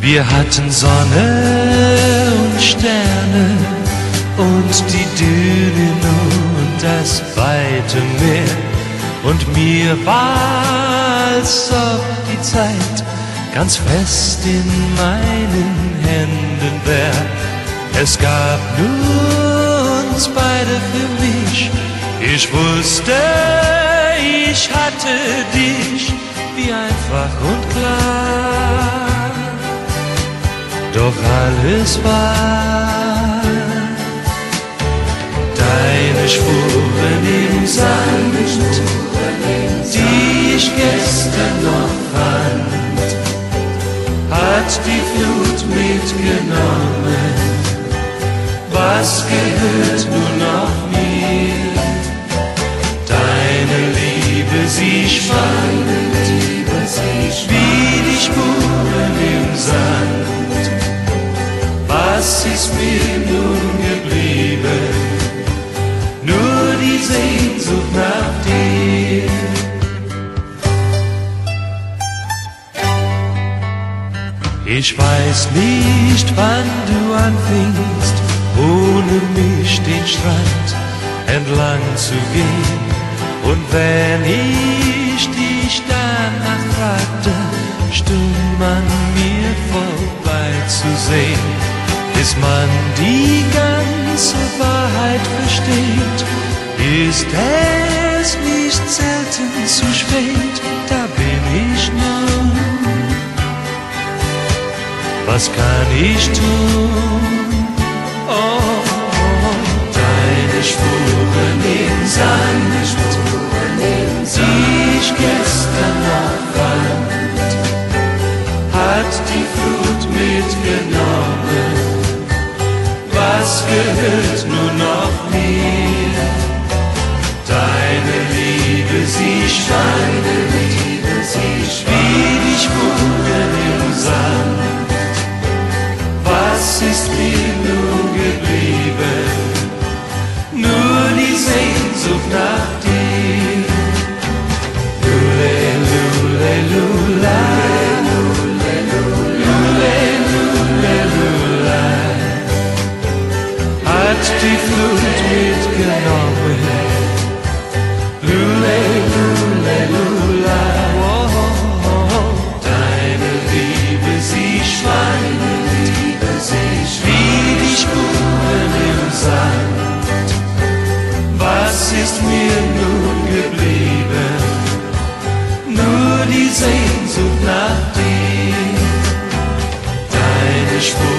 Wir hatten Sonne und Sterne und die Dünen und das weite Meer. Und mir war, als ob die Zeit ganz fest in meinen Händen wär. Es gab nur uns beide für mich. Ich wusste, ich hatte dich, wie einfach und klar. Doch alles war deine Spuren im Sand, die ich gestern noch fand, hat die Flut mitgenommen. Was gehört nur noch mir? Deine Liebe, sie schwankt, wie die Spuren im Sand. Was ist mir nun geblieben? Nur die Sehnsucht nach dir. Ich weiß nicht, wann du anfingst, ohne mich den Strand entlang zu gehen. Und wenn ich dich danach fragte, stumm an mir vorbeizusehen, bis man die ganze Wahrheit versteht, ist es nicht selten zu spät. Da bin ich nun. Was kann ich tun? Oh, deine Spuren im Sand, die ich gestern noch fand, hat die Flut mitgenommen. Was gehört nur noch mir? Deine Liebe, sie schwankt, wie die Spuren im Sand. Was ist mir nun geblieben? Nur die Sehnsucht nach dir. Lule, lule, lula, lule, lule, lula, hat die Flut mitgenommen. Lule, lule, lula, deine Liebe, sie schwankt, wie die Spuren im Sand. Was ist mir nun geblieben? Nur die Sehnsucht nach dir. Deine Spuren